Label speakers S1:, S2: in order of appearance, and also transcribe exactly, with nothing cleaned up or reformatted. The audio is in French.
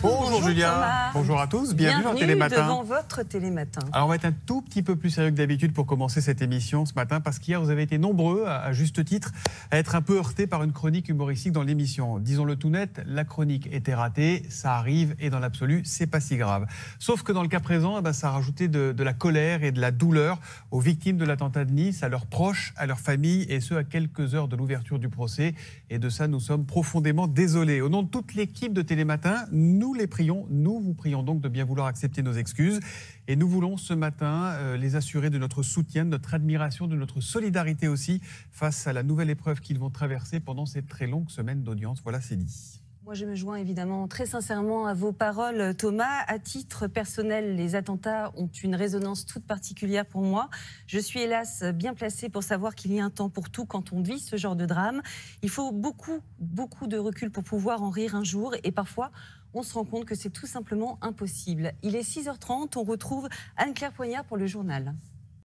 S1: Bonjour,
S2: Bonjour
S1: Julia.
S2: Thomas.
S1: Bonjour à tous. Bienvenue,
S2: Bienvenue
S1: dans Télématin.
S2: devant votre Télématin.
S1: Alors on va être un tout petit peu plus sérieux que d'habitude pour commencer cette émission ce matin parce qu'hier vous avez été nombreux, à, à juste titre, à être un peu heurtés par une chronique humoristique dans l'émission. Disons-le tout net, la chronique était ratée, ça arrive et dans l'absolu, c'est pas si grave. Sauf que dans le cas présent, eh ben, ça a rajouté de, de la colère et de la douleur aux victimes de l'attentat de Nice, à leurs proches, à leurs familles et ce à quelques heures de l'ouverture du procès. Et de ça, nous sommes profondément désolés. Au nom de toute l'équipe de Télématin, nous les prions, nous vous prions donc de bien vouloir accepter nos excuses. Et nous voulons ce matin euh, les assurer de notre soutien, de notre admiration, de notre solidarité aussi face à la nouvelle épreuve qu'ils vont traverser pendant cette très longue semaine d'audience. Voilà, c'est dit.
S2: Moi, je me joins évidemment très sincèrement à vos paroles, Thomas. À titre personnel, les attentats ont une résonance toute particulière pour moi. Je suis hélas bien placée pour savoir qu'il y a un temps pour tout quand on vit ce genre de drame. Il faut beaucoup, beaucoup de recul pour pouvoir en rire un jour et parfois, on se rend compte que c'est tout simplement impossible. Il est six heures trente, on retrouve Anne-Claire Poignard pour le journal.